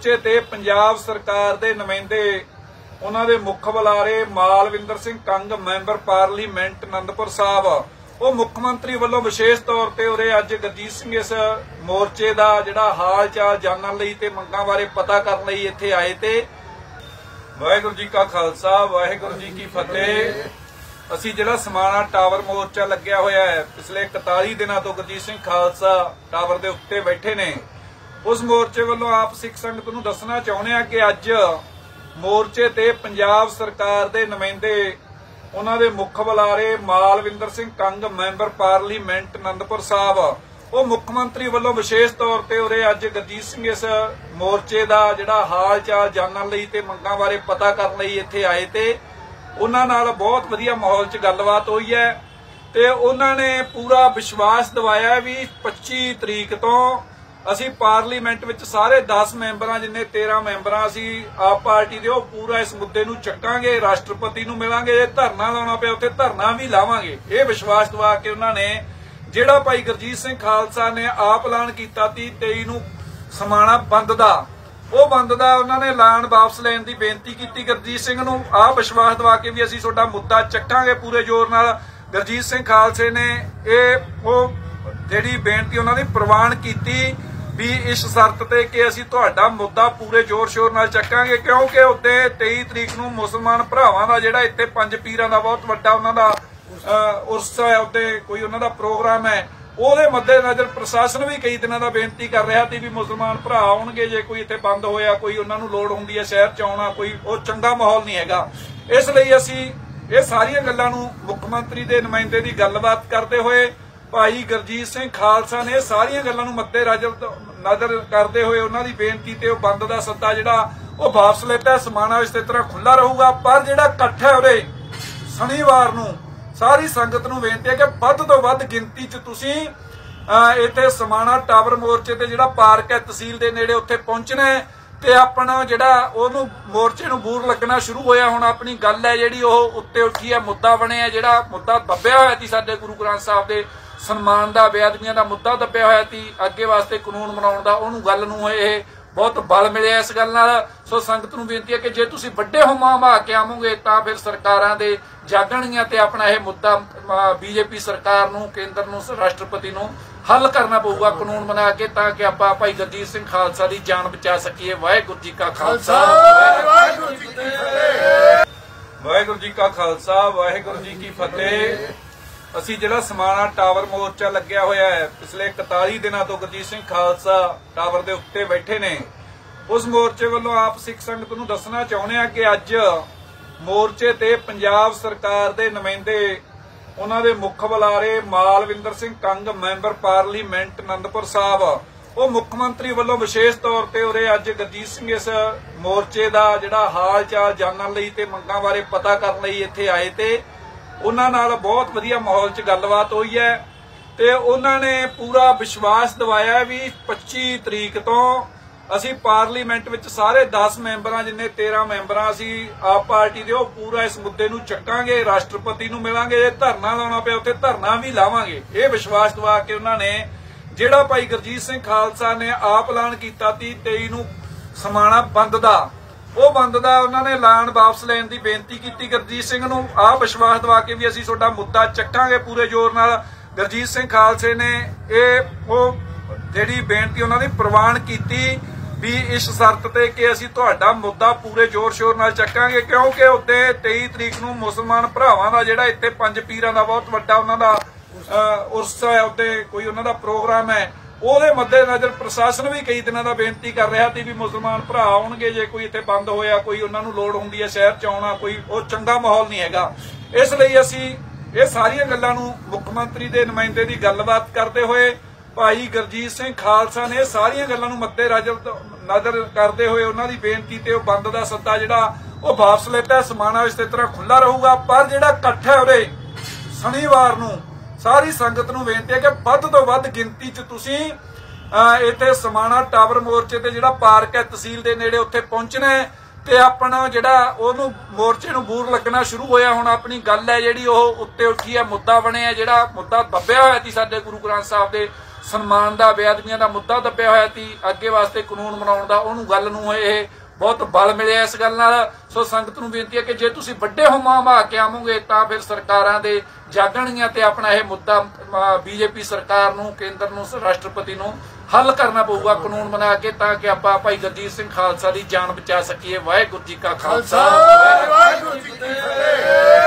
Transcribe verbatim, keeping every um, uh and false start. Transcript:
ਮੋਰਚੇ ਤੇ ਪੰਜਾਬ ਸਰਕਾਰ ਦੇ ਨੁਮਾਇੰਦੇ ਉਹਨਾਂ ਦੇ ਮੁੱਖ ਬੁਲਾਰੇ ਮਾਲਵਿੰਦਰ ਸਿੰਘ ਕੰਗ ਮੈਂਬਰ ਪਾਰਲੀਮੈਂਟ ਆਨੰਦਪੁਰ ਸਾਹਿਬ ਉਹ ਮੁੱਖ ਮੰਤਰੀ ਵੱਲੋਂ ਵਿਸ਼ੇਸ਼ ਤੌਰ ਤੇ ਉਰੇ ਅੱਜ ਗੁਰਜੀਤ ਸਿੰਘ ਇਸ ਮੋਰਚੇ ਦਾ ਜਿਹੜਾ ਹਾਲ ਚਾਲ ਜਾਣਨ ਲਈ ਤੇ ਮੰਗਾਂ ਬਾਰੇ ਪਤਾ ਕਰਨ ਲਈ ਇੱਥੇ ਆਏ ਤੇ ਵਾਹਿਗੁਰੂ ਜੀ ਕਾ ਖਾਲਸਾ ਵਾਹਿਗੁਰੂ ਜੀ ਕੀ ਫਤਿਹ। ਅਸੀਂ ਜਿਹੜਾ ਸਮਾਣਾ ਟਾਵਰ ਮੋਰਚਾ ਲੱਗਿਆ ਹੋਇਆ ਹੈ ਪਿਛਲੇ ਇਕਤਾਲੀ ਦਿਨਾਂ ਤੋਂ ਗੁਰਜੀਤ ਸਿੰਘ ਖਾਲਸਾ ਟਾਵਰ ਦੇ ਉੱਤੇ ਬੈਠੇ ਨੇ ਉਸ ਮੋਰਚੇ ਵੱਲੋਂ ਆਪ ਸਿੱਖ ਸੰਗਤ ਨੂੰ ਦੱਸਣਾ ਚਾਹੁੰਦੇ ਆ ਕਿ ਅੱਜ ਮੋਰਚੇ ਤੇ ਪੰਜਾਬ ਸਰਕਾਰ ਦੇ ਨੁਮਾਇੰਦੇ ਉਹਨਾਂ ਦੇ ਮੁੱਖ ਬੁਲਾਰੇ ਮਾਲਵਿੰਦਰ ਸਿੰਘ ਕੰਗ ਮੈਂਬਰ ਪਾਰਲੀਮੈਂਟ ਆਨੰਦਪੁਰ ਸਾਹਿਬ ਉਹ ਮੁੱਖ ਮੰਤਰੀ ਵੱਲੋਂ ਵਿਸ਼ੇਸ਼ ਤੌਰ ਤੇ ਉਰੇ ਅੱਜ ਗੁਰਜੀਤ ਸਿੰਘ ਇਸ ਮੋਰਚੇ ਦਾ ਜਿਹੜਾ ਹਾਲ ਚਾਲ ਜਾਣਨ ਲਈ ਤੇ ਮੰਗਾਂ ਬਾਰੇ ਪਤਾ ਕਰਨ ਲਈ ਇੱਥੇ ਆਏ ਤੇ ਉਹਨਾਂ ਨਾਲ ਬਹੁਤ ਵਧੀਆ ਮਾਹੌਲ 'ਚ ਗੱਲਬਾਤ ਹੋਈ ਹੈ ਤੇ ਉਹਨਾਂ ਨੇ ਪੂਰਾ ਵਿਸ਼ਵਾਸ ਦਿਵਾਇਆ ਵੀ ਪੱਚੀ ਤਰੀਕ ਤੋਂ ਅਸੀਂ ਪਾਰਲੀਮੈਂਟ ਵਿੱਚ ਸਾਰੇ ਦਸ ਮੈਂਬਰਾਂ ਜਿੰਨੇ ਤੇਰਾਂ ਮੈਂਬਰਾਂ ਅਸੀਂ ਆਪ ਪਾਰਟੀ ਦੇ ਉਹ ਪੂਰਾ ਇਸ ਮੁੱਦੇ ਨੂੰ ਚੱਕਾਂਗੇ, ਰਾਸ਼ਟਰਪਤੀ ਨੂੰ ਮਿਲਾਂਗੇ, ਜੇ ਧਰਨਾ ਲਾਉਣਾ ਪਿਆ ਉੱਥੇ ਧਰਨਾ ਵੀ ਲਾਵਾਂਗੇ। ਇਹ ਵਿਸ਼ਵਾਸ ਦਿਵਾ ਕੇ ਉਹਨਾਂ ਨੇ ਜਿਹੜਾ ਭਾਈ ਗੁਰਜੀਤ ਸਿੰਘ ਖਾਲਸਾ ਨੇ ਆਪ ਐਲਾਨ ਕੀਤਾ ਸੀ ਤੇਈ ਨੂੰ ਸਮਾਣਾ ਬੰਦ ਦਾ ਉਹ ਬੰਦ ਦਾ ਉਹਨਾਂ ਨੇ ਐਲਾਨ ਵਾਪਸ ਲੈਣ ਦੀ ਬੇਨਤੀ ਕੀਤੀ ਗੁਰਜੀਤ ਸਿੰਘ ਨੂੰ। ਆਹ ਵਿਸ਼ਵਾਸ ਦਿਵਾ ਕੇ ਵੀ ਅਸੀਂ ਤੁਹਾਡਾ ਮੁੱਦਾ ਚੱਕਾਂਗੇ ਪੂਰੇ ਜ਼ੋਰ ਨਾਲ। ਗੁਰਜੀਤ ਸਿੰਘ ਖਾਲਸੇ ਨੇ ਇਹ ਉਹ ਜਿਹੜੀ ਬੇਨਤੀ ਉਹਨਾਂ ਦੀ ਪ੍ਰਵਾਨ ਕੀਤੀ ਵੀ ਇਸ ਸ਼ਰਤ ਤੇ ਕਿ ਅਸੀਂ ਤੁਹਾਡਾ ਮੁੱਦਾ ਪੂਰੇ ਜ਼ੋਰ ਸ਼ੋਰ ਨਾਲ ਚੱਕਾਂਗੇ ਕਿਉਂਕਿ ਉੱਤੇ ਤੇਈ ਤਰੀਕ ਨੂੰ ਮੁਸਲਮਾਨ ਭਰਾਵਾਂ ਦਾ ਜਿਹੜਾ ਇੱਥੇ ਪੰਜ ਪੀਰਾਂ ਦਾ ਬਹੁਤ ਵੱਡਾ ਉਹਨਾਂ ਦਾ ਉਰਸ ਹੈ, ਉੱਤੇ ਕੋਈ ਉਹਨਾਂ ਦਾ ਪ੍ਰੋਗਰਾਮ ਹੈ, ਉਹਦੇ ਮੱਦੇ ਨਜ਼ਰ ਪ੍ਰਸ਼ਾਸਨ ਵੀ ਕਈ ਦਿਨਾਂ ਦਾ ਬੇਨਤੀ ਕਰ ਰਿਹਾ ਸੀ ਵੀ ਮੁਸਲਮਾਨ ਭਰਾ ਆਉਣਗੇ ਜੇ ਕੋਈ ਇੱਥੇ ਬੰਦ ਹੋਇਆ ਕੋਈ ਉਹਨਾਂ ਨੂੰ ਲੋੜ ਹੁੰਦੀ ਹੈ ਸ਼ਹਿਰ 'ਚ ਆਉਣਾ ਕੋਈ ਉਹ ਚੰਗਾ ਮਾਹੌਲ ਨਹੀਂ ਹੈਗਾ। ਇਸ ਲਈ ਅਸੀਂ ਇਹ ਸਾਰੀਆਂ ਗੱਲਾਂ ਨੂੰ ਮੁੱਖ ਮੰਤਰੀ ਦੇ ਨੁਮਾਇੰਦੇ ਦੀ ਗੱਲਬਾਤ ਕਰਦੇ ਹੋਏ ਭਾਈ ਗੁਰਜੀਤ ਸਿੰਘ ਖਾਲਸਾ ਨੇ ਸਾਰੀਆਂ ਗੱਲਾਂ ਨੂੰ ਮੱਦੇ ਨਜ਼ਰ ਕਰਦੇ ਹੋਏ ਉਹਨਾਂ ਦੀ ਬੇਨਤੀ ਤੇ ਉਹ ਬੰਦ ਦਾ ਸੱਦਾ ਜਿਹੜਾ ਉਹ ਵਾਪਸ ਲੈਤਾ। ਸਮਾਣਾ ਇਸੇ ਤਰ੍ਹਾਂ ਖੁੱਲਾ ਰਹੂਗਾ ਪਰ ਜਿਹੜਾ ਇਕੱਠ ਹੈ ਉਹਦੇ ਸ਼ਨੀਵਾਰ ਨੂੰ ਸਾਰੀ ਸੰਗਤ ਨੂੰ ਬੇਨਤੀ ਹੈ ਕਿ ਵੱਧ ਤੋਂ ਵੱਧ ਗਿਣਤੀ 'ਚ ਤੁਸੀਂ ਇੱਥੇ ਸਮਾਣਾ ਟਾਵਰ ਮੋਰਚੇ ਤੇ ਜਿਹੜਾ ਪਾਰਕ ਹੈ ਤਹਿਸੀਲ ਦੇ ਨੇੜੇ ਉੱਥੇ ਪਹੁੰਚਣਾ ਤੇ ਆਪਣਾ ਜਿਹੜਾ ਉਹਨੂੰ ਮੋਰਚੇ ਨੂੰ ਬੂਰ ਲੱਗਣਾ ਸ਼ੁਰੂ ਹੋਇਆ। ਹੁਣ ਆਪਣੀ ਗੱਲ ਹੈ ਜਿਹੜੀ ਉਹ ਉੱਤੇ ਉੱਠੀ ਹੈ, ਮੁੱਦਾ ਬਣਿਆ ਜਿਹੜਾ ਮੁੱਦਾ ਦੱਬਿਆ ਹੋਇਆ ਸੀ ਸਾਡੇ ਗੁਰੂ ਗ੍ਰੰਥ ਸਾਹਿਬ ਦੇ ਸਨਮਾਨ ਦਾ ਬੇਅਦਬੀਆਂ ਦਾ ਮੁੱਦਾ ਦੱਬਿਆ ਹੋਇਆ ਸੀ ਅੱਗੇ ਵਾਸਤੇ ਕਾਨੂੰਨ ਬਣਾਉਣ ਦਾ ਉਹਨੂੰ ਗੱਲ ਨੂੰ ਇਹ ਬਹੁਤ ਬਲ ਮਿਲਿਆ ਇਸ ਗੱਲ ਨਾਲ। ਸੋ ਸੰਗਤ ਨੂੰ ਬੇਨਤੀ ਹੈ ਕਿ ਜੇ ਤੁਸੀਂ ਵੱਡੇ ਹੁਮਾਂ ਮਾ ਕੇ ਆਵੋਗੇ ਤਾਂ ਫਿਰ ਸਰਕਾਰਾਂ ਦੇ ਜਾਗਣਗੀਆਂ ਤੇ ਆਪਣਾ ਇਹ ਮੁੱਦਾ ਬੀਜੇਪੀ ਸਰਕਾਰ ਨੂੰ ਕੇਂਦਰ ਨੂੰ ਰਾਸ਼ਟਰਪਤੀ ਨੂੰ ਹੱਲ ਕਰਨਾ ਪਊਗਾ ਕਾਨੂੰਨ ਬਣਾ ਕੇ ਤਾਂ ਕਿ ਆਪਾਂ ਭਾਈ ਗੁਰਜੀਤ ਸਿੰਘ ਖਾਲਸਾ ਦੀ ਜਾਨ ਬਚਾ ਸਕੀਏ। ਵਾਹਿਗੁਰੂ ਜੀ ਕਾ ਖਾਲਸਾ ਵਾਹਿਗੁਰੂ ਜੀ ਕੀ ਫਤਿਹ। ਵਾਹਿਗੁਰੂ ਜੀ ਕਾ ਖਾਲਸਾ ਵਾਹਿਗੁਰੂ ਜੀ ਕੀ ਫਤਿਹ। ਅਸੀਂ ਜਿਹੜਾ ਸਮਾਣਾ ਟਾਵਰ ਮੋਰਚਾ ਲੱਗਿਆ ਹੋਇਆ ਹੈ ਪਿਛਲੇ ਇਕਤਾਲੀ ਦਿਨਾਂ ਤੋਂ ਗੁਰਜੀਤ ਸਿੰਘ ਖਾਲਸਾ ਟਾਵਰ ਦੇ ਉੱਤੇ ਬੈਠੇ ਨੇ ਉਸ ਮੋਰਚੇ ਵੱਲੋਂ ਆਪ ਸਿੱਖ ਸੰਗਤ ਨੂੰ ਦੱਸਣਾ ਚਾਹੁੰਦੇ ਆ ਕਿ ਅੱਜ ਮੋਰਚੇ ਤੇ ਪੰਜਾਬ ਸਰਕਾਰ ਦੇ ਨੁਮਾਇੰਦੇ ਉਹਨਾਂ ਦੇ ਮੁੱਖ ਬੁਲਾਰੇ ਮਾਲਵਿੰਦਰ ਸਿੰਘ ਕੰਗ ਮੈਂਬਰ ਪਾਰਲੀਮੈਂਟ ਆਨੰਦਪੁਰ ਸਾਹਿਬ ਉਹ ਮੁੱਖ ਮੰਤਰੀ ਵੱਲੋਂ ਵਿਸ਼ੇਸ਼ ਤੌਰ ਤੇ ਉਰੇ ਅੱਜ ਗੁਰਜੀਤ ਸਿੰਘ ਇਸ ਮੋਰਚੇ ਦਾ ਜਿਹੜਾ ਹਾਲ ਚਾਲ ਜਾਣਨ ਲਈ ਤੇ ਮੰਗਾਂ ਬਾਰੇ ਪਤਾ ਕਰਨ ਲਈ ਇੱਥੇ ਆਏ ਤੇ ਉਹਨਾਂ ਨਾਲ ਬਹੁਤ ਵਧੀਆ ਮਾਹੌਲ 'ਚ ਗੱਲਬਾਤ ਹੋਈ ਹੈ ਤੇ ਉਹਨਾਂ ਨੇ ਪੂਰਾ ਵਿਸ਼ਵਾਸ ਦਿਵਾਇਆ ਵੀ ਪੱਚੀ ਤਰੀਕ ਤੋਂ ਅਸੀਂ ਪਾਰਲੀਮੈਂਟ ਵਿੱਚ ਸਾਰੇ ਦਸ ਮੈਂਬਰਾਂ ਜਿੰਨੇ ਤੇਰਾਂ ਮੈਂਬਰਾਂ ਅਸੀਂ ਆਪ ਪਾਰਟੀ ਦੇ ਉਹ ਪੂਰਾ ਇਸ ਮੁੱਦੇ ਨੂੰ ਚੱਕਾਂਗੇ, ਰਾਸ਼ਟਰਪਤੀ ਨੂੰ ਮਿਲਾਂਗੇ, ਜੇ ਧਰਨਾ ਲਾਉਣਾ ਪਿਆ ਉੱਥੇ ਧਰਨਾ ਵੀ ਲਾਵਾਂਗੇ। ਇਹ ਵਿਸ਼ਵਾਸ ਦਿਵਾ ਕੇ ਉਹਨਾਂ ਨੇ ਜਿਹੜਾ ਭਾਈ ਗੁਰਜੀਤ ਸਿੰਘ ਖਾਲਸਾ ਨੇ ਆਪ ਐਲਾਨ ਕੀਤਾ ਸੀ ਤੇਈ ਨੂੰ ਸਮਾਣਾ ਬੰਦ ਦਾ ਉਹ ਬੰਦ ਦਾ ਉਹਨਾਂ ਨੇ ਐਲਾਨ ਵਾਪਸ ਲੈਣ ਦੀ ਬੇਨਤੀ ਕੀਤੀ ਗੁਰਜੀਤ ਸਿੰਘ ਨੂੰ। ਆਹ ਵਿਸ਼ਵਾਸ ਦਿਵਾ ਕੇ ਵੀ ਅਸੀਂ ਤੁਹਾਡਾ ਮੁੱਦਾ ਚੱਕਾਂਗੇ ਪੂਰੇ ਜ਼ੋਰ ਨਾਲ। ਗੁਰਜੀਤ ਸਿੰਘ ਖਾਲਸੇ ਨੇ ਇਹ ਉਹ ਜਿਹੜੀ ਬੇਨਤੀ ਉਹਨਾਂ ਦੀ ਪ੍ਰਵਾਨ ਕੀਤੀ ਵੀ ਇਸ ਸ਼ਰਤ ਤੇ ਕਿ ਅਸੀਂ ਤੁਹਾਡਾ ਮੁੱਦਾ ਪੂਰੇ ਜ਼ੋਰ ਸ਼ੋਰ ਨਾਲ ਚੱਕਾਂਗੇ ਕਿਉਂਕਿ ਉੱਤੇ ਤੇਈ ਤਰੀਕ ਨੂੰ ਮੁਸਲਮਾਨ ਭਰਾਵਾਂ ਦਾ ਜਿਹੜਾ ਇੱਥੇ ਪੰਜ ਪੀਰਾਂ ਦਾ ਬਹੁਤ ਵੱਡਾ ਉਹਨਾਂ ਦਾ ਉਰਸ ਹੈ, ਉੱਤੇ ਕੋਈ ਉਹਨਾਂ ਦਾ ਪ੍ਰੋਗਰਾਮ ਹੈ, ਉਹਦੇ ਮੱਦੇ ਨਜ਼ਰ ਪ੍ਰਸ਼ਾਸਨ ਵੀ ਕਈ ਦਿਨਾਂ ਦਾ ਬੇਨਤੀ ਕਰ ਰਿਹਾ ਸੀ ਵੀ ਮੁਸਲਮਾਨ ਭਰਾ ਆਉਣਗੇ ਜੇ ਕੋਈ ਇੱਥੇ ਬੰਦ ਹੋਇਆ ਕੋਈ ਉਹਨਾਂ ਨੂੰ ਲੋੜ ਹੁੰਦੀ ਹੈ ਸ਼ਹਿਰ 'ਚ ਆਉਣਾ ਕੋਈ ਉਹ ਚੰਗਾ ਮਾਹੌਲ ਨਹੀਂ ਹੈਗਾ। ਇਸ ਲਈ ਅਸੀਂ ਇਹ ਸਾਰੀਆਂ ਗੱਲਾਂ ਨੂੰ ਮੁੱਖ ਮੰਤਰੀ ਦੇ ਨੁਮਾਇੰਦੇ ਦੀ ਗੱਲਬਾਤ ਕਰਦੇ ਹੋਏ ਭਾਈ ਗੁਰਜੀਤ ਸਿੰਘ ਖਾਲਸਾ ਨੇ ਸਾਰੀਆਂ ਗੱਲਾਂ ਨੂੰ ਮੱਦੇ ਨਜ਼ਰ ਕਰਦੇ ਹੋਏ ਉਹਨਾਂ ਦੀ ਬੇਨਤੀ ਤੇ ਉਹ ਬੰਦ ਦਾ ਸੱਦਾ ਜਿਹੜਾ ਉਹ ਵਾਪਸ ਲੈਤਾ। ਸਮਾਣਾ ਇਸੇ ਤਰ੍ਹਾਂ ਖੁੱਲਾ ਰਹੂਗਾ ਪਰ ਜਿਹੜਾ ਇਕੱਠ ਹੈ ਉਹਦੇ ਸ਼ਨੀਵਾਰ ਨੂੰ ਸਾਰੀ ਸੰਗਤ ਨੂੰ ਬੇਨਤੀ ਹੈ ਕਿ ਵੱਧ ਤੋਂ ਵੱਧ ਗਿਣਤੀ 'ਚ ਤੁਸੀਂ ਇੱਥੇ ਸਮਾਣਾ ਟਾਵਰ ਮੋਰਚੇ ਤੇ ਜਿਹੜਾ ਪਾਰਕ ਹੈ ਤਹਿਸੀਲ ਦੇ ਨੇੜੇ ਉੱਥੇ ਪਹੁੰਚਣਾ ਤੇ ਆਪਣਾ ਜਿਹੜਾ ਉਹਨੂੰ ਮੋਰਚੇ ਨੂੰ ਬੂਰ ਲੱਗਣਾ ਸ਼ੁਰੂ ਹੋਇਆ। ਹੁਣ ਆਪਣੀ ਗੱਲ ਹੈ ਜਿਹੜੀ ਉਹ ਉੱਤੇ ਉੱਠੀ ਹੈ, ਮੁੱਦਾ ਬਣਿਆ ਜਿਹੜਾ ਮੁੱਦਾ ਦੱਬਿਆ ਹੋਇਆ ਸੀ ਸਾਡੇ ਗੁਰੂ ਗ੍ਰੰਥ ਸਾਹਿਬ ਦੇ ਸਨਮਾਨ ਦਾ ਬੇਅਦਬੀਆਂ ਦਾ ਮੁੱਦਾ ਦੱਬਿਆ ਹੋਇਆ ਸੀ ਅੱਗੇ ਵਾਸਤੇ ਕਾਨੂੰਨ ਬਣਾਉਣ ਦਾ ਉਹਨੂੰ ਗੱਲ ਨੂੰ ਇਹ ਬਹੁਤ ਬਲ ਮਿਲਿਆ ਇਸ ਗੱਲ ਨਾਲ। ਸੋ ਸੰਗਤ ਨੂੰ ਬੇਨਤੀ ਹੈ ਕਿ ਜੇ ਤੁਸੀਂ ਵੱਡੇ ਹੁਮਾ ਹਮਾ ਕੇ ਆਵੋਗੇ ਤਾਂ ਫਿਰ ਸਰਕਾਰਾਂ ਦੇ ਜਾਗਣਗੀਆਂ ਤੇ ਆਪਣਾ ਇਹ ਮੁੱਦਾ ਬੀਜੇਪੀ ਸਰਕਾਰ ਨੂੰ ਕੇਂਦਰ ਨੂੰ ਰਾਸ਼ਟਰਪਤੀ ਨੂੰ ਹੱਲ ਕਰਨਾ ਪਊਗਾ ਕਾਨੂੰਨ ਬਣਾ ਕੇ ਤਾਂ ਕਿ ਆਪਾਂ ਭਾਈ ਗੁਰਜੀਤ ਸਿੰਘ ਖਾਲਸਾ ਦੀ ਜਾਨ ਬਚਾ ਸਕੀਏ। ਵਾਹਿਗੁਰੂ ਜੀ ਕਾ ਖਾਲਸਾ ਵਾਹਿਗੁਰੂ ਜੀ ਕੀ ਫਤਿਹ।